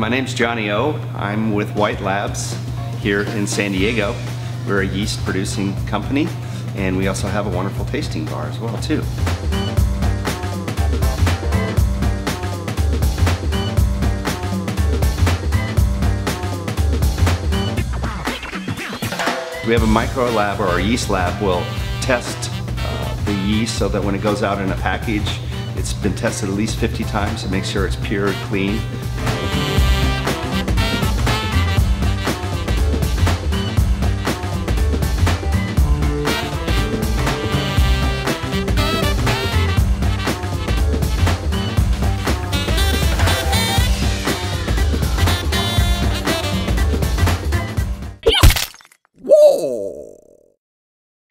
my name's Johnny O. I'm with White Labs here in San Diego. We're a yeast producing company, and we also have a wonderful tasting bar as well too. We have a micro lab, or our yeast lab will test the yeast so that when it goes out in a package, it's been tested at least 50 times to make sure it's pure, clean,